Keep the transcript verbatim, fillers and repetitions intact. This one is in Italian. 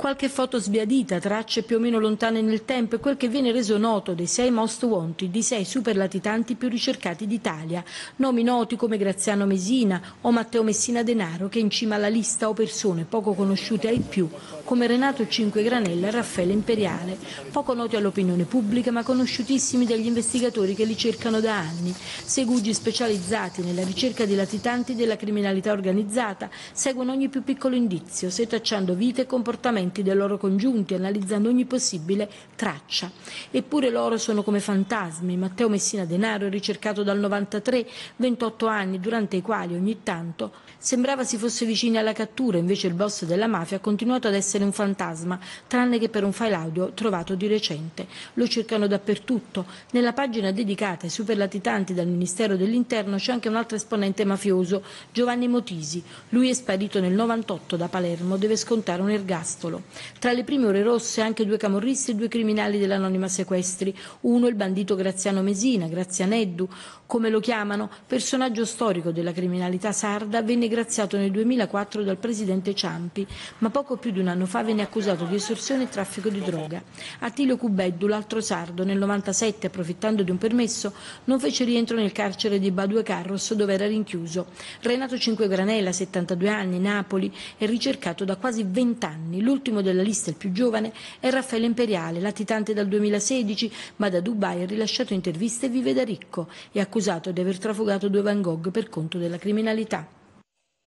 Qualche foto sbiadita, tracce più o meno lontane nel tempo e quel che viene reso noto dei sei most wanted, di sei superlatitanti più ricercati d'Italia. Nomi noti come Graziano Mesina o Matteo Messina Denaro, che in cima alla lista, o persone poco conosciute ai più come Renato Cinquegranella e Raffaele Imperiale, poco noti all'opinione pubblica ma conosciutissimi dagli investigatori che li cercano da anni. Segugi specializzati nella ricerca di latitanti della criminalità organizzata seguono ogni più piccolo indizio, setacciando vite e comportamenti dei loro congiunti, analizzando ogni possibile traccia. Eppure loro sono come fantasmi. Matteo Messina Denaro è ricercato dal novantatré, ventotto anni durante i quali ogni tanto sembrava si fosse vicini alla cattura, invece il boss della mafia ha continuato ad essere un fantasma, tranne che per un file audio trovato di recente. Lo cercano dappertutto. Nella pagina dedicata ai superlatitanti dal Ministero dell'Interno c'è anche un altro esponente mafioso, Giovanni Motisi. Lui è sparito nel novantotto da Palermo, deve scontare un ergastolo. Tra le prime ore rosse anche due camorristi e due criminali dell'Anonima Sequestri. Uno il bandito Graziano Mesina, Grazianeddu, come lo chiamano, personaggio storico della criminalità sarda, venne graziato nel duemilaquattro dal presidente Ciampi, ma poco più di un anno fa venne accusato di estorsione e traffico di droga. Attilio Cubeddu, l'altro sardo, nel novantasette, approfittando di un permesso, non fece rientro nel carcere di Badue Carros, dove era rinchiuso. Renato Cinquegranella, settantadue anni, Napoli, è ricercato da quasi vent'anni. L'ultimo della lista, il più giovane, è Raffaele Imperiale, latitante dal duemilasedici, ma da Dubai ha rilasciato interviste e vive da ricco. È accusato di aver trafugato due Van Gogh per conto della criminalità.